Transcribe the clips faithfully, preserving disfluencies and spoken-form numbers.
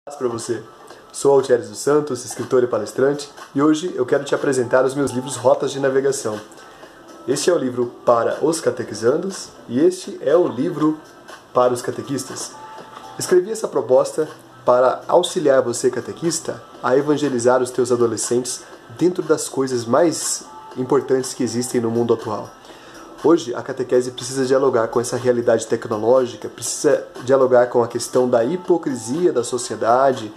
Para você. Sou Altieres dos Santos, escritor e palestrante, e hoje eu quero te apresentar os meus livros Rotas de Navegação. Este é o livro para os catequizandos e este é o livro para os catequistas. Escrevi essa proposta para auxiliar você, catequista, a evangelizar os teus adolescentes dentro das coisas mais importantes que existem no mundo atual. Hoje, a catequese precisa dialogar com essa realidade tecnológica, precisa dialogar com a questão da hipocrisia da sociedade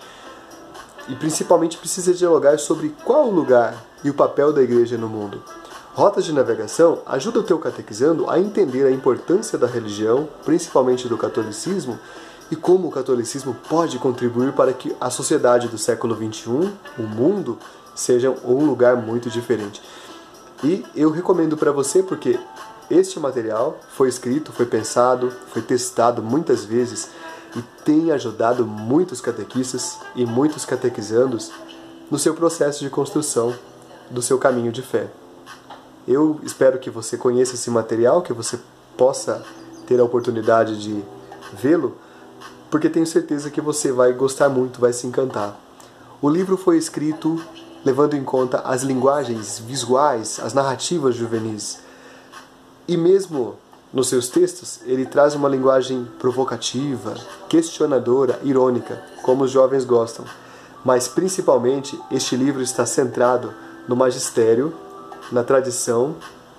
e, principalmente, precisa dialogar sobre qual o lugar e o papel da igreja no mundo. Rotas de Navegação ajuda o teu catequizando a entender a importância da religião, principalmente do catolicismo, e como o catolicismo pode contribuir para que a sociedade do século vinte e um, o mundo, seja um lugar muito diferente. E eu recomendo para você porque este material foi escrito, foi pensado, foi testado muitas vezes e tem ajudado muitos catequistas e muitos catequizandos no seu processo de construção do seu caminho de fé. Eu espero que você conheça esse material, que você possa ter a oportunidade de vê-lo, porque tenho certeza que você vai gostar muito, vai se encantar. O livro foi escrito levando em conta as linguagens visuais, as narrativas juvenis. E mesmo nos seus textos, ele traz uma linguagem provocativa, questionadora, irônica, como os jovens gostam. Mas, principalmente, este livro está centrado no magistério, na tradição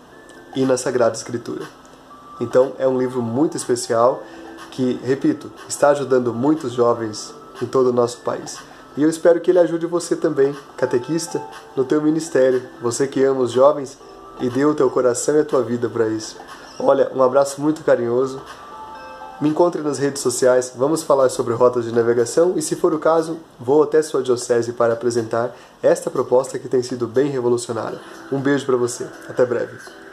e na Sagrada Escritura. Então, é um livro muito especial que, repito, está ajudando muitos jovens em todo o nosso país. E eu espero que ele ajude você também, catequista, no teu ministério, você que ama os jovens e deu o teu coração e a tua vida para isso. Olha, um abraço muito carinhoso. Me encontre nas redes sociais, vamos falar sobre rotas de navegação e, se for o caso, vou até sua diocese para apresentar esta proposta que tem sido bem revolucionária. Um beijo para você. Até breve.